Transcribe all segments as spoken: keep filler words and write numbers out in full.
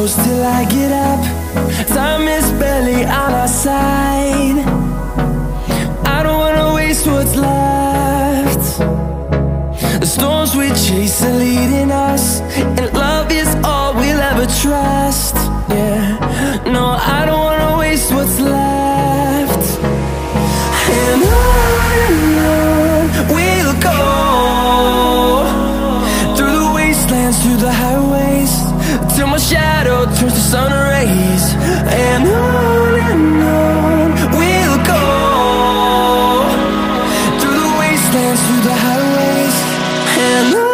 close till I get up. Time is barely on our side. I don't wanna waste what's left. The storms we chase are leading us, and love is all we'll ever trust. Yeah, no, I don't wanna waste what's left. And on and on we'll go, through the wastelands, through the highways, till my shadow turns to sun rays. And on and on we'll go, through the wastelands, through the highways, and on.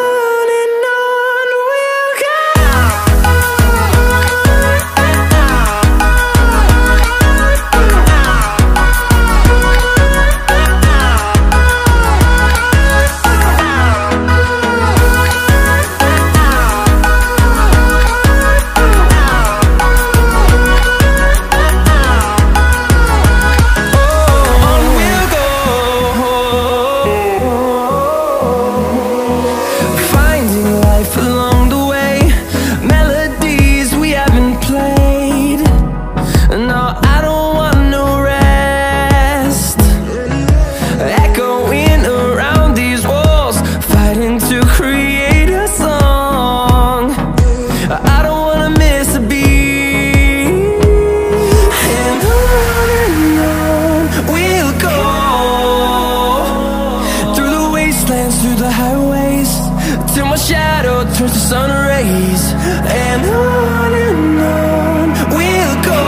Through the highways, till my shadow turns to sun rays. And on and on we'll go,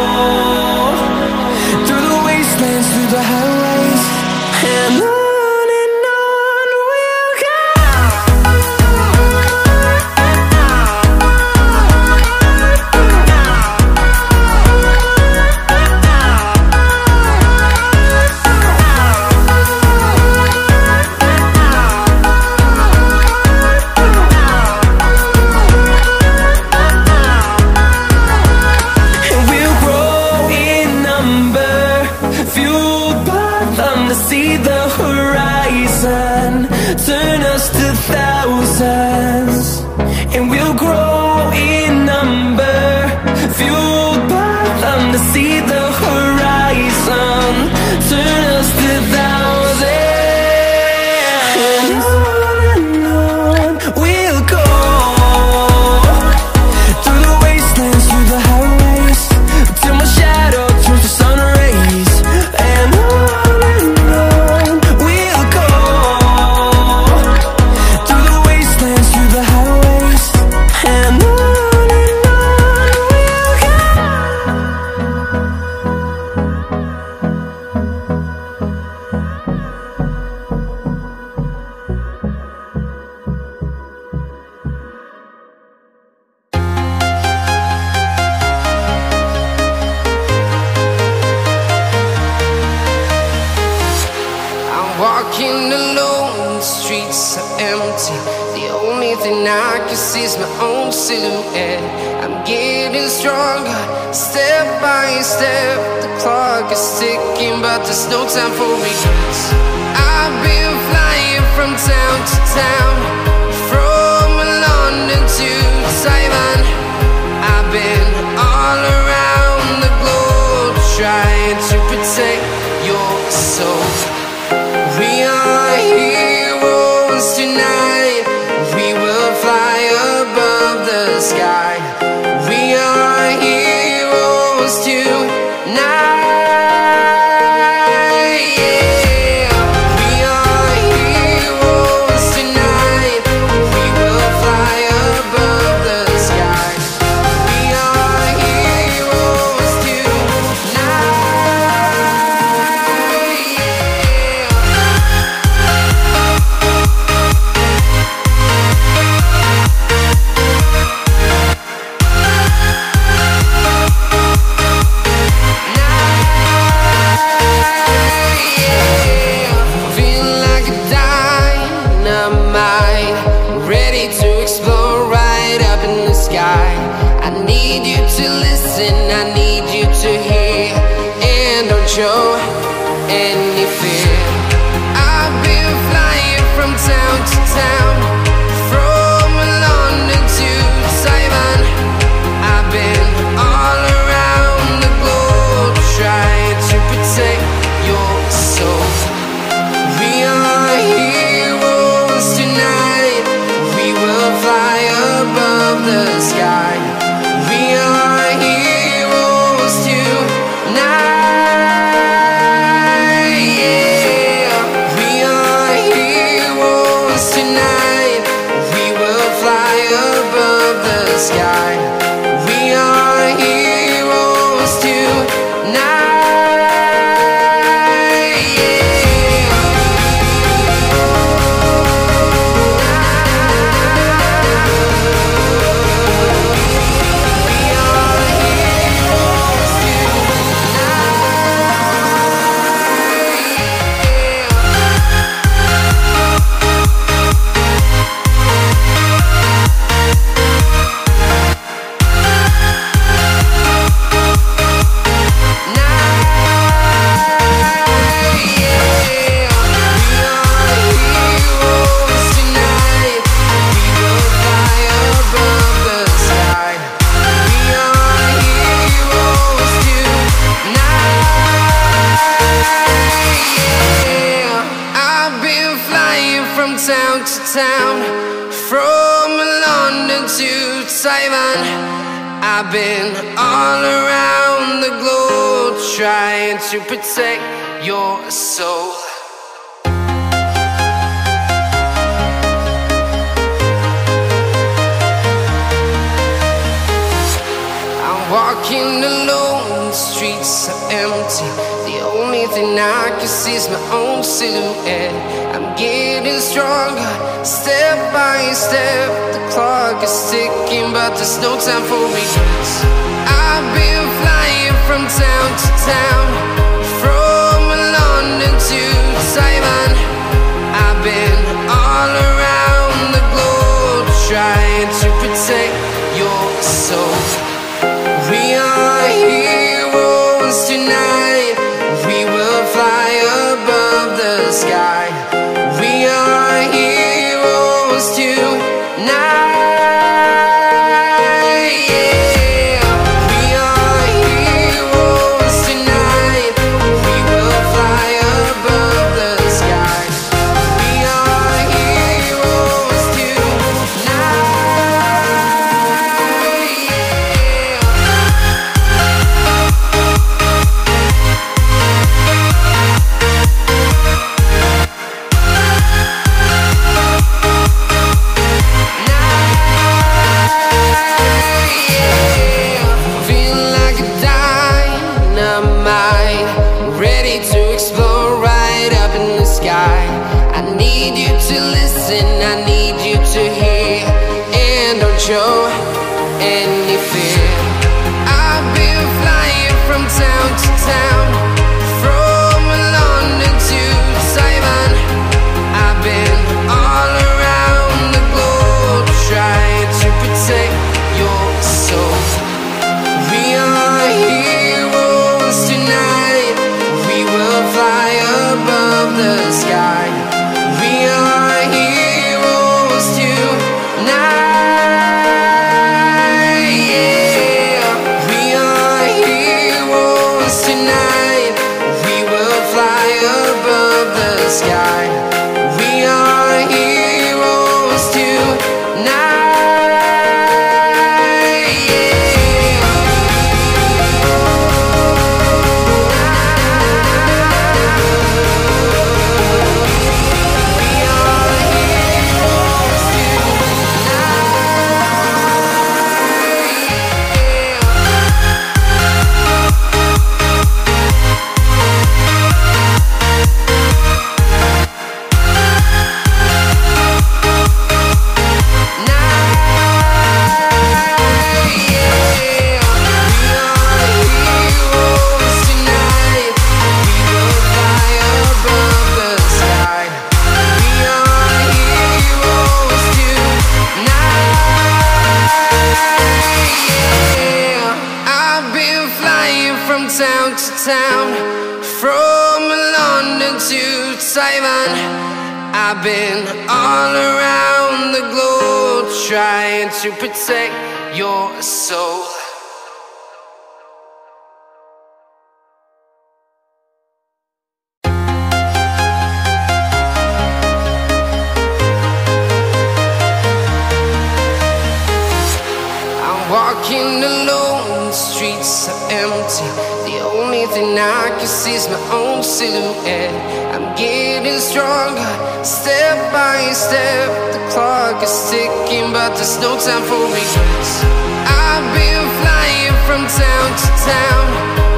through the wastelands, through the highways, and on. See the horizon turn us to thousands, and we'll grow in number, fueled by them. To see the horizon turn us to thousands, and on and on we'll go, through the wastelands, through the highways, till my shadow turns to sun rays. And on walking alone, the streets are empty. The only thing I can see is my own silhouette. I'm getting stronger, step by step. The clock is ticking, but there's no time for regrets. I've been flying from town to town, from London to Taiwan. I've been all around the globe, trying to protect your soul. We are heroes tonight. We will fly above the sky. We are heroes tonight. Yeah. We are heroes tonight. We will fly above the sky. We are heroes tonight. Show any fear. I've been flying from town to town, from London to Taiwan. I've been town, from London to Taiwan. I've been all around the globe trying to protect your soul. Walking alone, the streets are empty. The only thing I can see is my own silhouette. I'm getting stronger, step by step. The clock is ticking, but there's no time for regrets. I've been flying from town to town, from London to Taiwan. I've been all around the globe trying to protect your soul. We are heroes tonight. We will fly above the sky. We are heroes tonight. Yeah. We are heroes tonight. We will fly above the sky. We are heroes tonight. I need you to listen, I need you to hear, and don't show any fear. I've been flying from town to town, from London to Taiwan. I've been all around the globe trying to protect your soul. We are heroes tonight. We will fly above the sky. We are heroes tonight. Yeah. We are heroes tonight. We will fly above the sky. We are heroes tonight. Town to town, from London to Taiwan. I've been all around the globe trying to protect your soul. I'm walking alone, the streets are empty. The only thing I can see is my own silhouette. I'm getting stronger, step by step. The clock is ticking, but there's no time for regrets. I've been flying from town to town,